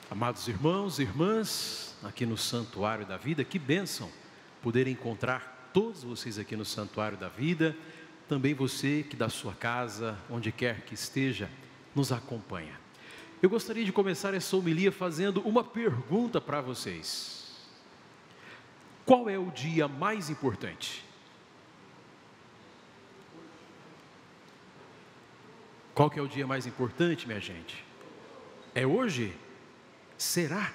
Amados irmãos e irmãs, aqui no Santuário da Vida, que bênção poder encontrar todos vocês aqui no Santuário da Vida, também você que da sua casa, onde quer que esteja, nos acompanha. Eu gostaria de começar essa homilia fazendo uma pergunta para vocês. Qual é o dia mais importante? Qual que é o dia mais importante, minha gente? É hoje? Será?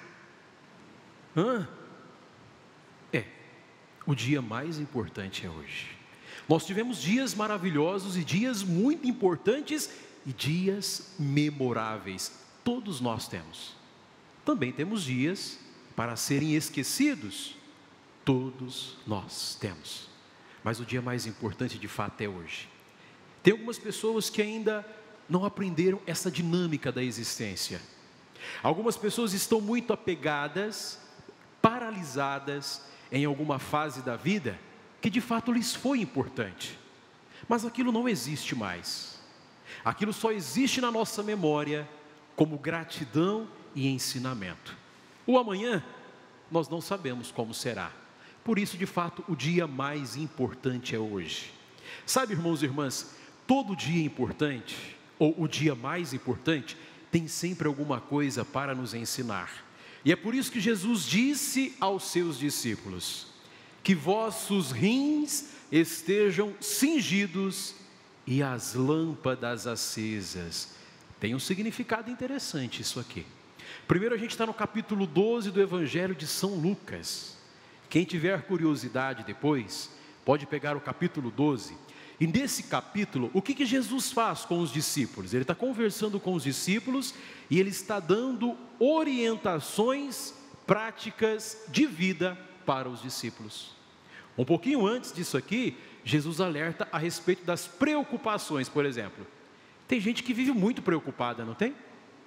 O dia mais importante é hoje. Nós tivemos dias maravilhosos e dias muito importantes e dias memoráveis. Todos nós temos. Também temos dias para serem esquecidos. Todos nós temos. Mas o dia mais importante de fato é hoje. Tem algumas pessoas que ainda não aprenderam essa dinâmica da existência. Algumas pessoas estão muito apegadas, paralisadas em alguma fase da vida que de fato lhes foi importante, mas aquilo não existe mais. Aquilo só existe na nossa memória como gratidão e ensinamento. O amanhã nós não sabemos como será. Por isso, de fato, o dia mais importante é hoje. Sabe, irmãos e irmãs, todo dia importante, ou o dia mais importante, tem sempre alguma coisa para nos ensinar. E é por isso que Jesus disse aos seus discípulos: que vossos rins estejam cingidos e as lâmpadas acesas. Tem um significado interessante isso aqui. Primeiro a gente está no capítulo 12 do Evangelho de São Lucas. Quem tiver curiosidade depois, pode pegar o capítulo 12. E nesse capítulo, o que Jesus faz com os discípulos? Ele está conversando com os discípulos e ele está dando orientações práticas de vida para os discípulos. Um pouquinho antes disso aqui, Jesus alerta a respeito das preocupações, por exemplo. Tem gente que vive muito preocupada, não tem?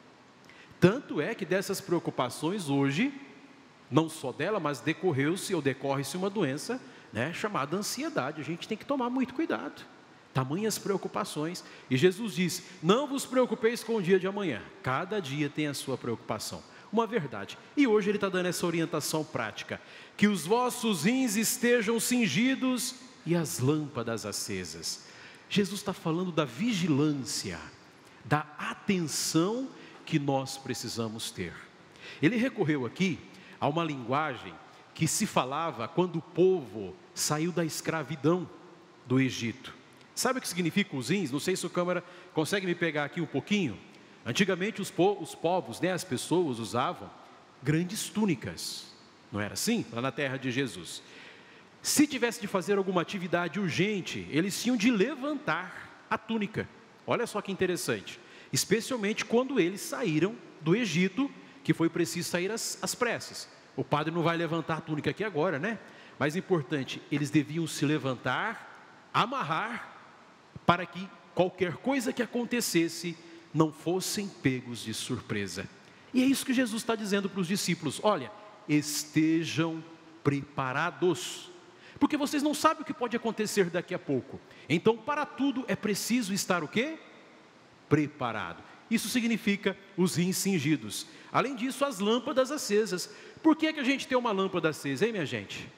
Tanto é que dessas preocupações hoje, não só dela, mas decorre-se uma doença, chamada ansiedade. A gente tem que tomar muito cuidado, tamanhas preocupações. E Jesus diz: não vos preocupeis com o dia de amanhã, cada dia tem a sua preocupação. Uma verdade. E hoje ele está dando essa orientação prática: que os vossos rins estejam cingidos e as lâmpadas acesas. Jesus está falando da vigilância, da atenção que nós precisamos ter. Ele recorreu aqui a uma linguagem que se falava quando o povo saiu da escravidão do Egito. Sabe o que significa os rins? Não sei se a câmera consegue me pegar aqui um pouquinho. Antigamente os povos, as pessoas usavam grandes túnicas, não era assim? Lá na terra de Jesus. Se tivesse de fazer alguma atividade urgente, eles tinham de levantar a túnica. Olha só que interessante. Especialmente quando eles saíram do Egito, que foi preciso sair às pressas. O padre não vai levantar a túnica aqui agora, né? Mas importante, eles deviam se levantar, amarrar, para que qualquer coisa que acontecesse, não fossem pegos de surpresa. E é isso que Jesus está dizendo para os discípulos: olha, estejam preparados, porque vocês não sabem o que pode acontecer daqui a pouco. Então, para tudo é preciso estar o quê? Preparado. Isso significa os rins cingidos. Além disso, as lâmpadas acesas. Por que a gente tem uma lâmpada acesa, hein, minha gente?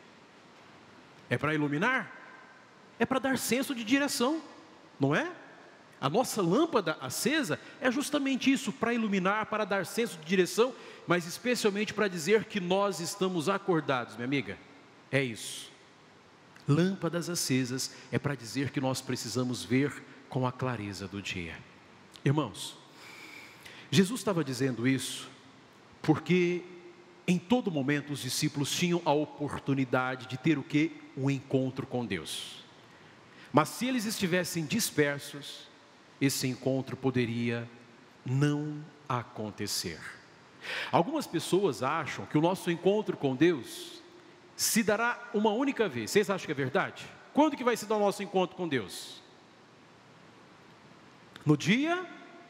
É para iluminar? É para dar senso de direção, não é? A nossa lâmpada acesa é justamente isso, para iluminar, para dar senso de direção, mas especialmente para dizer que nós estamos acordados, minha amiga. É isso. Lâmpadas acesas é para dizer que nós precisamos ver com a clareza do dia. Irmãos, Jesus estava dizendo isso porque em todo momento os discípulos tinham a oportunidade de ter o quê? Um encontro com Deus. Mas se eles estivessem dispersos, esse encontro poderia não acontecer. Algumas pessoas acham que o nosso encontro com Deus se dará uma única vez. Vocês acham que é verdade? Quando que vai se dar o nosso encontro com Deus? No dia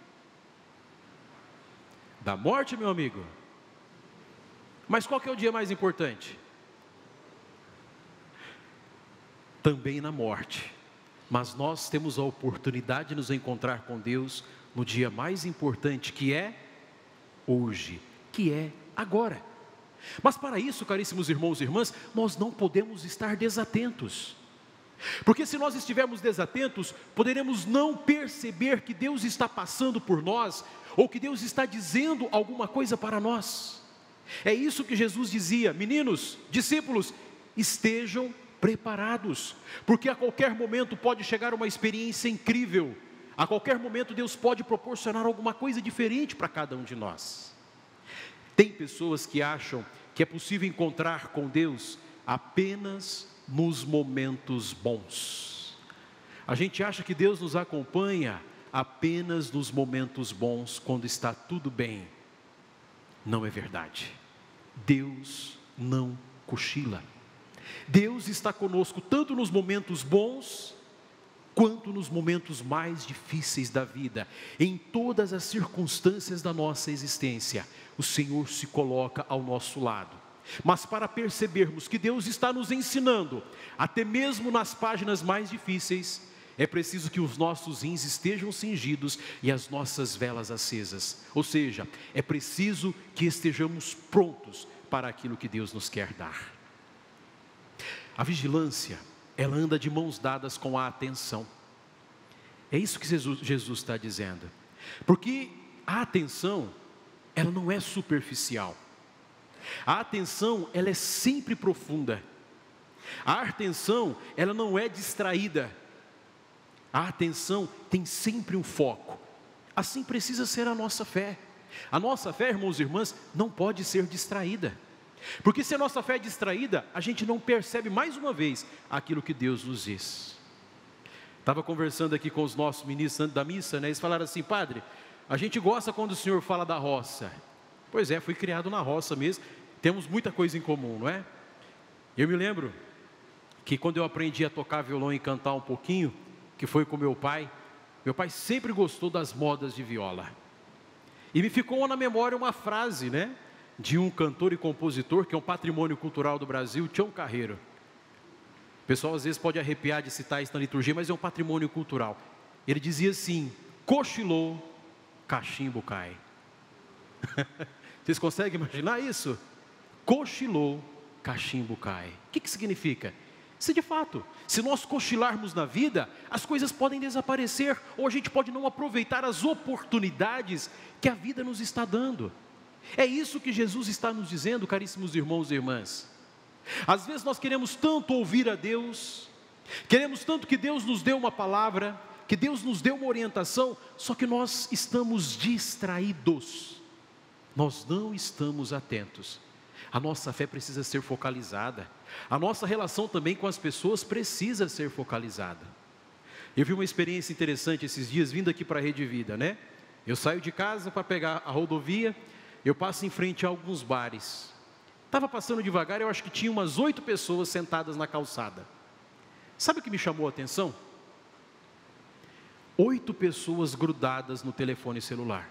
da morte, meu amigo. Mas qual que é o dia mais importante? Também na morte. Mas nós temos a oportunidade de nos encontrar com Deus no dia mais importante, que é hoje, que é agora. Mas para isso, caríssimos irmãos e irmãs, nós não podemos estar desatentos. Porque se nós estivermos desatentos, poderemos não perceber que Deus está passando por nós, ou que Deus está dizendo alguma coisa para nós. É isso que Jesus dizia: meninos, discípulos, estejam preparados, porque a qualquer momento pode chegar uma experiência incrível, a qualquer momento Deus pode proporcionar alguma coisa diferente para cada um de nós. Tem pessoas que acham que é possível encontrar com Deus apenas nos momentos bons. A gente acha que Deus nos acompanha apenas nos momentos bons, quando está tudo bem. Não é verdade. Deus não cochila. Deus está conosco tanto nos momentos bons, quanto nos momentos mais difíceis da vida. Em todas as circunstâncias da nossa existência, o Senhor se coloca ao nosso lado. Mas para percebermos que Deus está nos ensinando, até mesmo nas páginas mais difíceis, é preciso que os nossos rins estejam cingidos e as nossas velas acesas. Ou seja, é preciso que estejamos prontos para aquilo que Deus nos quer dar. A vigilância, ela anda de mãos dadas com a atenção. É isso que Jesus está dizendo. Porque a atenção, ela não é superficial. A atenção, ela é sempre profunda. A atenção, ela não é distraída. A atenção tem sempre um foco. Assim precisa ser a nossa fé. A nossa fé, irmãos e irmãs, não pode ser distraída. Porque se a nossa fé é distraída, a gente não percebe mais uma vez aquilo que Deus nos diz. Estava conversando aqui com os nossos ministros antes da missa, né? Eles falaram assim: padre, a gente gosta quando o senhor fala da roça. Pois é, fui criado na roça mesmo, temos muita coisa em comum, não é? Eu me lembro que quando eu aprendi a tocar violão e cantar um pouquinho, que foi com meu pai sempre gostou das modas de viola. E me ficou na memória uma frase, né? De um cantor e compositor que é um patrimônio cultural do Brasil, Tião Carreiro. O pessoal às vezes pode arrepiar de citar isso na liturgia, mas é um patrimônio cultural. Ele dizia assim: cochilou, cachimbo cai. Vocês conseguem imaginar isso? Cochilou, cachimbo cai. O que significa? Se de fato, se nós cochilarmos na vida, as coisas podem desaparecer, ou a gente pode não aproveitar as oportunidades que a vida nos está dando. É isso que Jesus está nos dizendo, caríssimos irmãos e irmãs. Às vezes nós queremos tanto ouvir a Deus, queremos tanto que Deus nos dê uma palavra, que Deus nos dê uma orientação, só que nós estamos distraídos, nós não estamos atentos. A nossa fé precisa ser focalizada, a nossa relação também com as pessoas precisa ser focalizada. Eu vi uma experiência interessante esses dias, vindo aqui para a Rede Vida, né? Eu saio de casa para pegar a rodovia, eu passo em frente a alguns bares. Estava passando devagar, eu acho que tinha umas 8 pessoas sentadas na calçada. Sabe o que me chamou a atenção? 8 pessoas grudadas no telefone celular.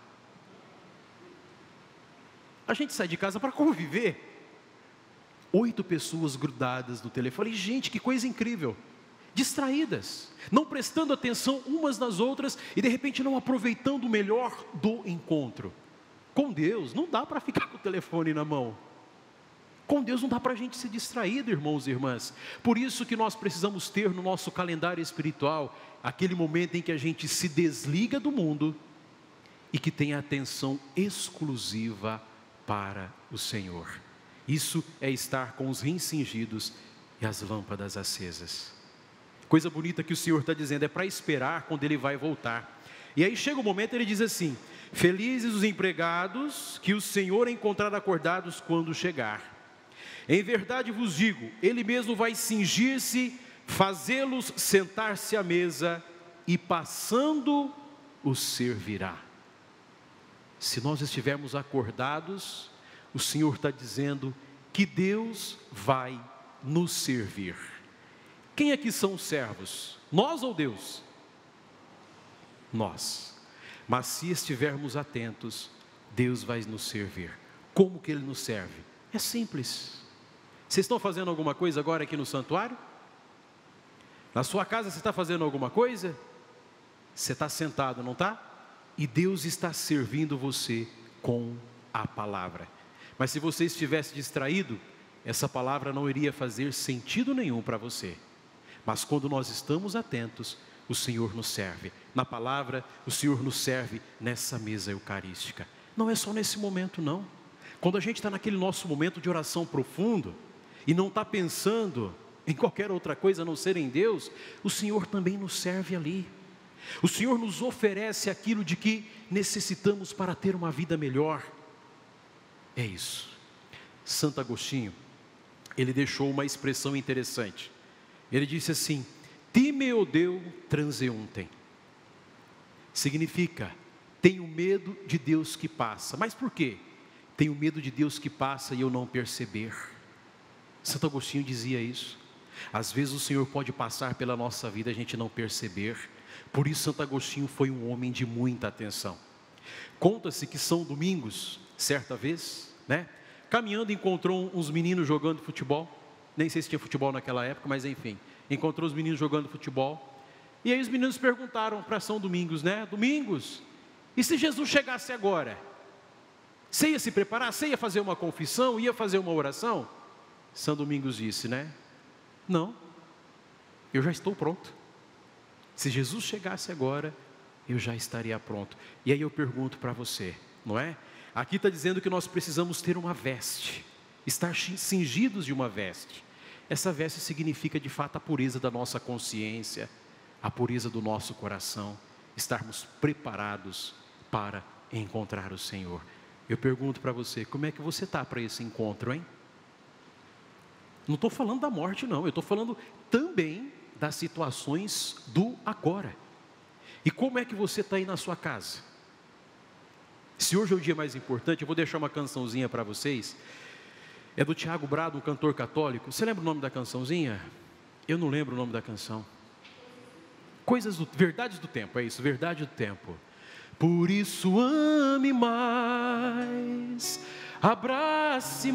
A gente sai de casa para conviver. 8 pessoas grudadas no telefone. Gente, que coisa incrível. Distraídas, não prestando atenção umas nas outras e de repente não aproveitando o melhor do encontro. Com Deus não dá para ficar com o telefone na mão. Com Deus não dá para a gente ser distraído, irmãos e irmãs. Por isso que nós precisamos ter no nosso calendário espiritual aquele momento em que a gente se desliga do mundo e que tem atenção exclusiva para o Senhor. Isso é estar com os rins cingidos e as lâmpadas acesas. Coisa bonita que o Senhor está dizendo, é para esperar quando Ele vai voltar. E aí chega o momento, Ele diz assim: felizes os empregados que o Senhor encontrar acordados quando chegar. Em verdade vos digo, Ele mesmo vai cingir-se, fazê-los sentar-se à mesa e passando os servirá. Se nós estivermos acordados, o Senhor está dizendo que Deus vai nos servir. Quem aqui são os servos? Nós ou Deus? Nós. Mas se estivermos atentos, Deus vai nos servir. Como que Ele nos serve? É simples. Vocês estão fazendo alguma coisa agora aqui no santuário? Na sua casa você está fazendo alguma coisa? Você está sentado, não está? E Deus está servindo você com a palavra. Mas se você estivesse distraído, essa palavra não iria fazer sentido nenhum para você. Mas quando nós estamos atentos, o Senhor nos serve. Na palavra, o Senhor nos serve nessa mesa eucarística. Não é só nesse momento, não. Quando a gente está naquele nosso momento de oração profundo, e não está pensando em qualquer outra coisa a não ser em Deus, o Senhor também nos serve ali. O Senhor nos oferece aquilo de que necessitamos para ter uma vida melhor. É isso. Santo Agostinho, ele deixou uma expressão interessante. Ele disse assim: timeo Deo transeuntem. Significa, tenho medo de Deus que passa. Mas por quê? Tenho medo de Deus que passa e eu não perceber. Santo Agostinho dizia isso. Às vezes o Senhor pode passar pela nossa vida e a gente não perceber. Por isso Santo Agostinho foi um homem de muita atenção. Conta-se que São Domingos, certa vez, caminhando, encontrou uns meninos jogando futebol. Nem sei se tinha futebol naquela época, mas enfim, encontrou os meninos jogando futebol. E aí os meninos perguntaram para São Domingos, Domingos, e se Jesus chegasse agora? Você ia se preparar? Você ia fazer uma confissão? Ia fazer uma oração? São Domingos disse, não, eu já estou pronto. Se Jesus chegasse agora, eu já estaria pronto. E aí eu pergunto para você, não é? Aqui está dizendo que nós precisamos ter uma veste, estar cingidos de uma veste. Essa veste significa de fato a pureza da nossa consciência, a pureza do nosso coração, estarmos preparados para encontrar o Senhor. Eu pergunto para você, como é que você está para esse encontro, hein? Não estou falando da morte não, eu estou falando também das situações do agora. E como é que você está aí na sua casa? Se hoje é o dia mais importante, eu vou deixar uma cançãozinha para vocês. É do Tiago Brado, um cantor católico. Você lembra o nome da cançãozinha? Eu não lembro o nome da canção. Verdades do Tempo, é isso, Verdade do Tempo. Por isso ame mais, abrace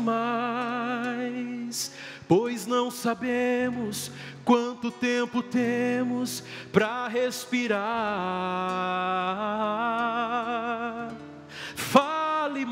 mais, pois não sabemos quanto tempo temos para respirar. Fale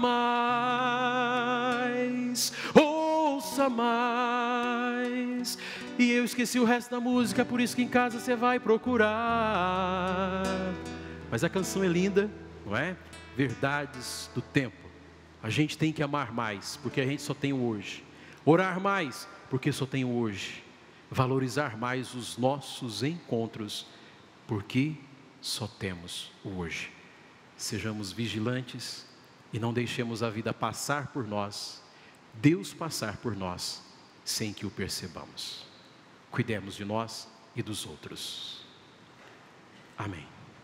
mais, ouça mais. E eu esqueci o resto da música, por isso que em casa você vai procurar. Mas a canção é linda, não é? Verdades do Tempo. A gente tem que amar mais, porque a gente só tem o hoje. Orar mais, porque só tem o hoje. Valorizar mais os nossos encontros, porque só temos o hoje. Sejamos vigilantes e não deixemos a vida passar por nós, Deus passar por nós, sem que o percebamos. Cuidemos de nós e dos outros. Amém.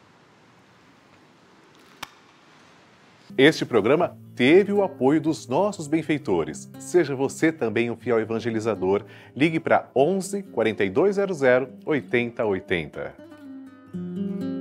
Este programa teve o apoio dos nossos benfeitores. Seja você também um fiel evangelizador. Ligue para 11 4200 8080.